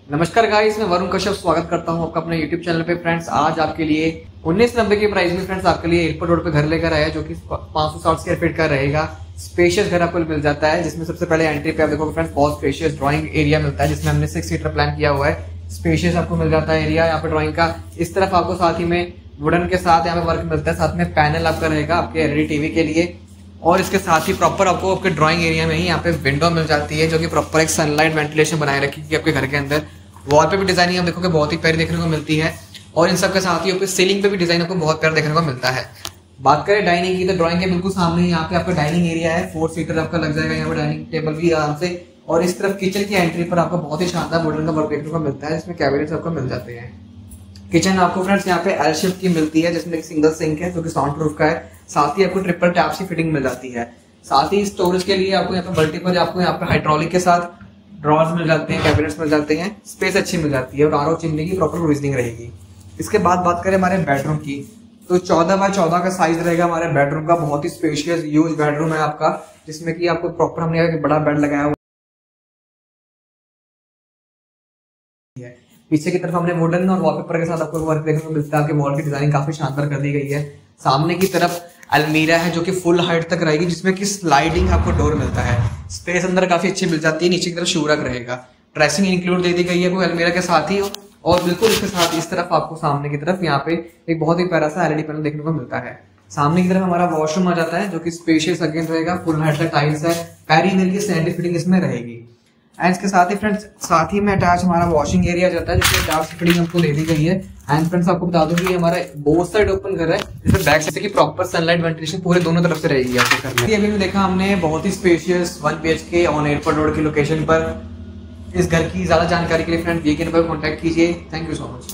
नमस्कार गाइस, मैं वरुण कश्यप स्वागत करता हूं आपका अपने YouTube चैनल पे। फ्रेंड्स, आज आपके लिए 1990 के प्राइस में फ्रेंड्स आपके लिए एयरपोर्ट रोड पे घर लेकर आया, जो कि 560 स्क्वायर फीट का रहेगा। स्पेशियस घर आपको मिल जाता है, जिसमें सबसे पहले एंट्री पे आप देखोगे फ्रेंड्स बहुत स्पेशियस ड्राइंग एरिया मिलता है, जिसमें हमने 6 सीटर प्लान किया हुआ है। स्पेशियस आपको मिल जाता है एरिया यहाँ पे ड्राइंग का। इस तरफ आपको साथ ही में वुडन के साथ यहाँ पे वर्क मिलता है, साथ में पैनल आपका रहेगा आपके LED टीवी के लिए। और इसके साथ ही प्रॉपर आपको आपके ड्राइंग एरिया में ही यहाँ पे विंडो मिल जाती है, जो कि प्रॉपर एक सनलाइट वेंटिलेशन बनाए रखी आपके घर के अंदर। वॉल पे भी डिजाइनिंग आप देखोगे बहुत ही प्यारी देखने को मिलती है, और इन सब के साथ ही आपको सीलिंग पे भी डिजाइन आपको बहुत प्यारा देखने को मिलता है। बात करें डाइनिंग की, तो ड्राइंग के बिल्कुल सामने यहाँ पे आपका डाइनिंग एरिया है। 4 सीटर आपका लग जाएगा यहाँ पे, डाइनिंग टेबल भी आराम से। और इस तरफ किचन की एंट्री पर आपको बहुत ही शानदार वुडन का वर्क देखने को मिलता है, जिसमें कैबिनेट्स आपको मिल जाते हैं। किचन आपको फ्रेंड्स यहाँ पे एल शेप की मिलती है, जिसमें एक सिंगल सिंक है जो कि साउंड प्रूफ का है। साथ ही आपको ट्रिपल टैप की फिटिंग मिल जाती है। साथ ही स्टोरेज के लिए आपको यहाँ पे मल्टीपल आपको यहाँ पे हाइड्रोलिक के साथ ड्रॉर्स मिल जाते हैं, कैबिनेट्स मिल जाते हैं, स्पेस अच्छी मिल जाती है, और आरओ चिमनी की प्रॉपर प्रोविजनिंग रहेगी। इसके बाद बात करें हमारे बेडरूम की, तो 14 बाय 14 का साइज रहेगा हमारे बेडरूम का। बहुत ही स्पेशियस ह्यूज बेडरूम है आपका, जिसमें कि आपको प्रॉपर हमने एक बड़ा बेड लगाया हुआ है। पीछे की तरफ हमने वुडन और वॉलपेपर के साथ आपको वर्क देखने को मिलता है। आपके वॉल की डिजाइनिंग काफी शानदार कर दी गई है। सामने की तरफ अलमीरा है जो कि फुल हाइट तक रहेगी, जिसमें कि स्लाइडिंग आपको डोर मिलता है। स्पेस अंदर काफी अच्छी मिल जाती है। नीचे की तरफ शू रैक रहेगा। ड्रेसिंग इंक्लूड दे दी गई है कोई अलमीरा के साथ ही। और बिल्कुल इसके साथ इस तरफ आपको सामने की तरफ यहाँ पे एक बहुत ही प्यारा सा LED पैनल देखने को मिलता है। सामने की तरफ हमारा वॉशरूम आ जाता है, जो कि स्पेशियस अगेन रहेगा। फुल हाइट तक टाइल्स है, पैरी की सैंडी फिटिंग इसमें रहेगी। एंड इसके साथ ही फ्रेंड्स साथ ही में अटैच हमारा वॉशिंग एरिया जाता है, जिसमें टैप की फिटिंग हमको दे दी गई है। एंड फ्रेंड्स आपको बता दूं कि हमारा बोथ साइड ओपन घर है, जिसमें बैक साइड की प्रॉपर सनलाइट वेंटिलेशन पूरे दोनों तरफ से रहेगी आपके घर में। अभी देखा हमने बहुत ही spacious 1 BHK on airport road की लोकेशन पर। इस घर की ज्यादा जानकारी के लिए फ्रेंड्स ये नंबर पर कॉन्टैक्ट कीजिए। Thank you so much.